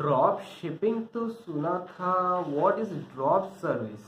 Drop shipping तो सुना था, what is drop service?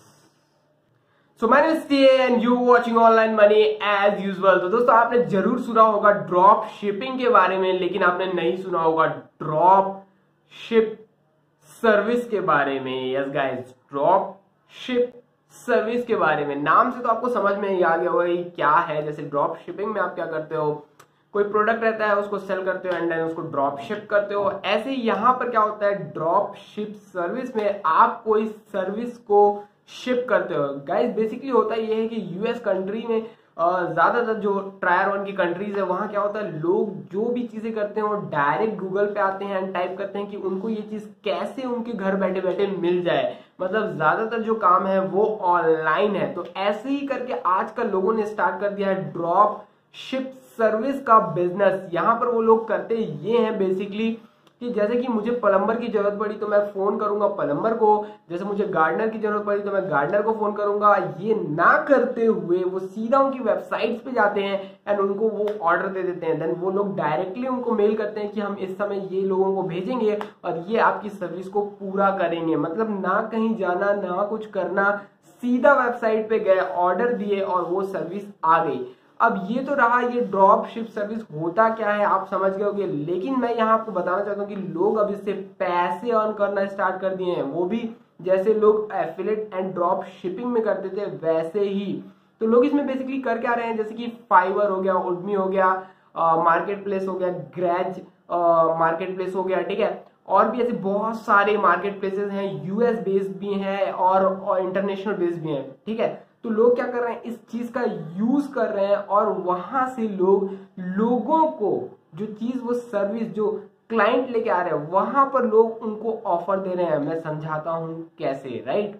So my name is T and you watching online money as usual. तो दोस्तों आपने जरूर सुना होगा ड्रॉप शिपिंग के बारे में, लेकिन आपने नहीं सुना होगा ड्रॉप शिप सर्विस के बारे में। Yes guys, drop ship service के बारे में। नाम से तो आपको समझ में ही आ गया होगा ये क्या है। जैसे ड्रॉप शिपिंग में आप क्या करते हो, कोई प्रोडक्ट रहता है उसको सेल करते हो एंड देन उसको ड्रॉप शिप करते हो। ऐसे ही यहाँ पर क्या होता है, ड्रॉप शिप सर्विस में आप कोई सर्विस को शिप करते हो। गाइस बेसिकली होता ये है कि यूएस कंट्री में ज्यादातर जो टायर 1 की कंट्रीज है वहां क्या होता है, लोग जो भी चीजें करते हैं वो डायरेक्ट गूगल पे आते हैं एंड टाइप करते हैं कि उनको ये चीज कैसे उनके घर बैठे बैठे मिल जाए। मतलब ज्यादातर जो काम है वो ऑनलाइन है। तो ऐसे ही करके आजकल लोगों ने स्टार्ट कर दिया है ड्रॉप शिप सर्विस का बिजनेस। यहाँ पर वो लोग करते ये हैं बेसिकली कि जैसे कि मुझे प्लम्बर की जरूरत पड़ी तो मैं फोन करूंगा प्लम्बर को, जैसे मुझे गार्डनर की जरूरत पड़ी तो मैं गार्डनर को फोन करूंगा। ये ना करते हुए वो सीधा उनकी वेबसाइट्स पे जाते हैं एंड उनको वो ऑर्डर दे देते हैं। देन वो लोग डायरेक्टली उनको मेल करते हैं कि हम इस समय ये लोगों को भेजेंगे और ये आपकी सर्विस को पूरा करेंगे। मतलब ना कहीं जाना ना कुछ करना, सीधा वेबसाइट पे गए, ऑर्डर दिए और वो सर्विस आ गई। अब ये तो रहा ये ड्रॉप शिप सर्विस होता क्या है, आप समझ गए होंगे। लेकिन मैं यहाँ आपको बताना चाहता हूँ कि लोग अब इससे पैसे अर्न करना स्टार्ट कर दिए हैं, वो भी जैसे लोग एफिलिएट एंड ड्रॉप शिपिंग में करते थे वैसे ही। तो लोग इसमें बेसिकली कर क्या रहे हैं, जैसे कि फाइवर हो गया, उडमी हो गया, मार्केट प्लेस हो गया, ग्रैज मार्केट प्लेस हो गया, ठीक है। और भी ऐसे बहुत सारे मार्केट प्लेसेस हैं, यूएस बेस्ड भी हैं और इंटरनेशनल बेस्ड भी हैं, ठीक है। तो लोग क्या कर रहे हैं, इस चीज का यूज कर रहे हैं और वहां से लोगों को जो चीज, वो सर्विस जो क्लाइंट लेके आ रहे हैं वहां पर लोग उनको ऑफर दे रहे हैं। मैं समझाता हूं कैसे, राइट।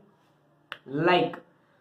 लाइक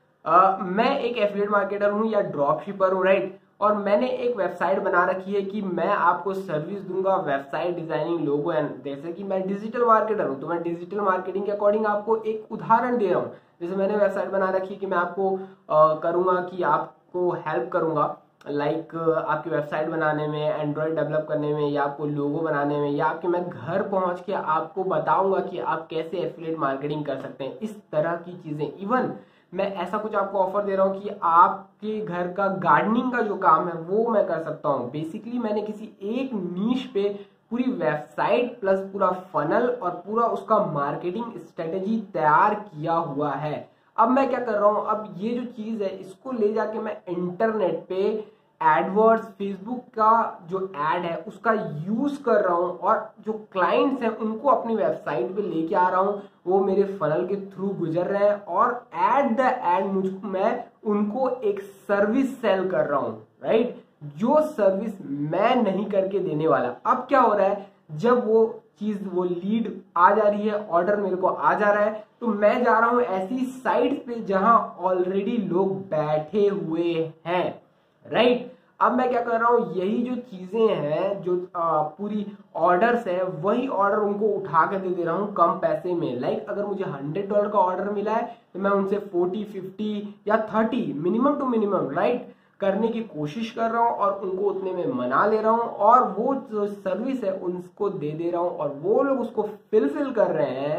मैं एक एफिलिएट मार्केटर हूं या ड्रॉप शिपर हूं, राइट। और मैंने एक वेबसाइट बना रखी है कि मैं आपको सर्विस दूंगा, वेबसाइट डिजाइनिंग, लोगो एंड। जैसे कि मैं डिजिटल मार्केटर हूं तो मैं डिजिटल मार्केटिंग के अकॉर्डिंग आपको एक उदाहरण दे रहा हूं। जैसे मैंने वेबसाइट बना रखी है कि मैं आपको करूंगा कि आपको हेल्प करूंगा, लाइक आपकी वेबसाइट बनाने में, एंड्रॉइड डेवलप करने में, या आपको लोगो बनाने में, या आपके मैं घर पहुंच के आपको बताऊंगा कि आप कैसे एफिलिएट मार्केटिंग कर सकते हैं, इस तरह की चीजें। इवन मैं ऐसा कुछ आपको ऑफर दे रहा हूँ कि आपके घर का गार्डनिंग का जो काम है वो मैं कर सकता हूँ। बेसिकली मैंने किसी एक नीश पे पूरी वेबसाइट प्लस पूरा फनल और पूरा उसका मार्केटिंग स्ट्रेटेजी तैयार किया हुआ है। अब मैं क्या कर रहा हूं, अब ये जो चीज है इसको ले जाके मैं इंटरनेट पे एडवर्ड्स, फेसबुक का जो एड है उसका यूज कर रहा हूं और जो क्लाइंट्स हैं उनको अपनी वेबसाइट पे लेके आ रहा हूं। वो मेरे फनल के थ्रू गुजर रहे हैं और एट द एंड मैं उनको एक सर्विस सेल कर रहा हूं, राइट, जो सर्विस मैं नहीं करके देने वाला। अब क्या हो रहा है, जब वो चीज, वो लीड आ जा रही है, ऑर्डर मेरे को आ जा रहा है, तो मैं जा रहा हूं ऐसी साइट पे जहां ऑलरेडी लोग बैठे हुए हैं, राइट। अब मैं क्या कर रहा हूं, यही जो चीजें हैं, जो पूरी ऑर्डर्स है, वही ऑर्डर उनको उठा के दे रहा हूं कम पैसे में। लाइक अगर मुझे $100 का ऑर्डर मिला है तो मैं उनसे 40, 50 या 30 मिनिमम टू मिनिमम, राइट, करने की कोशिश कर रहा हूं और उनको उतने में मना ले रहा हूं और वो जो सर्विस है उनको दे रहा हूं और वो लोग उसको फुलफिल कर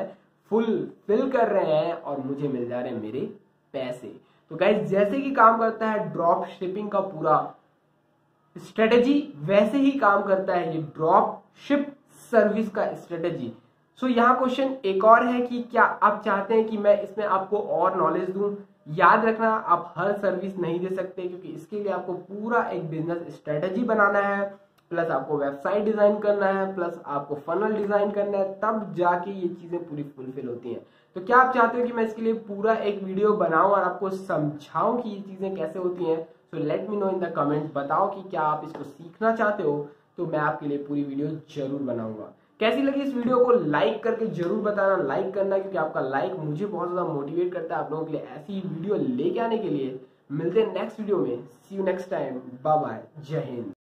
रहे हैं और मुझे मिल जा रहे हैं मेरे पैसे। तो गाइस जैसे कि काम करता है ड्रॉप शिपिंग का पूरा स्ट्रेटेजी, वैसे ही काम करता है ये ड्रॉप शिप सर्विस का स्ट्रेटेजी। सो यहाँ क्वेश्चन एक और है कि क्या आप चाहते हैं कि मैं इसमें आपको और नॉलेज दूं? याद रखना, आप हर सर्विस नहीं दे सकते क्योंकि इसके लिए आपको पूरा एक बिजनेस स्ट्रेटेजी बनाना है, प्लस आपको वेबसाइट डिजाइन करना है, प्लस आपको फनल डिजाइन करना है, तब जाके ये चीजें पूरी फुलफिल होती हैं। तो क्या आप चाहते हो कि मैं इसके लिए पूरा एक वीडियो बनाऊं और आपको समझाऊं कि ये चीजें कैसे होती हैं? So let me know in the comment, बताओ कि क्या आप इसको सीखना चाहते हो, तो मैं आपके लिए पूरी वीडियो जरूर बनाऊंगा। कैसी लगी इस वीडियो को लाइक करके जरूर बताना, लाइक करना, क्योंकि आपका लाइक मुझे बहुत ज्यादा मोटिवेट करता है आप लोगों के लिए ऐसी वीडियो लेके आने के लिए। मिलते हैं नेक्स्ट वीडियो में, see you next time, bye bye, जय हिंद।